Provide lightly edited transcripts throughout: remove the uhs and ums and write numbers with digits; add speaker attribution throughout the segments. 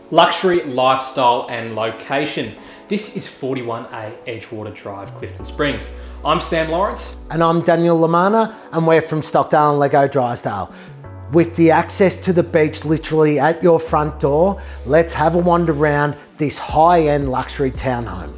Speaker 1: Luxury, lifestyle and location. This is 41A Edgewater Drive, Clifton Springs. I'm Sam Lawrence.
Speaker 2: And I'm Daniel Lamana, and we're from Stockdale and Lego Drysdale. With the access to the beach literally at your front door, let's have a wander around this high-end luxury townhome.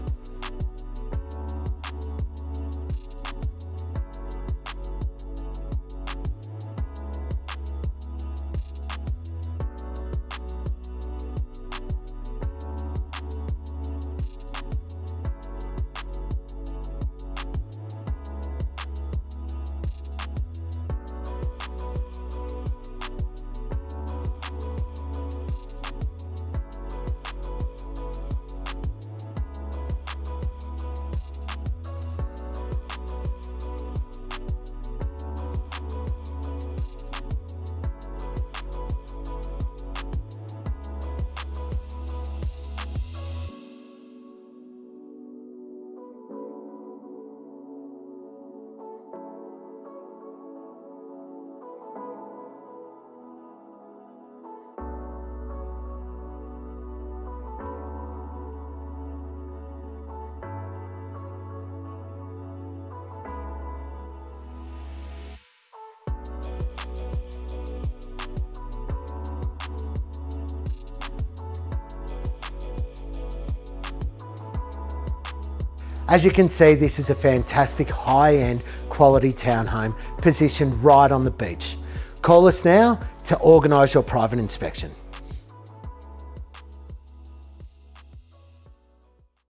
Speaker 2: As you can see, this is a fantastic high-end quality townhome positioned right on the beach. Call us now to organise your private inspection.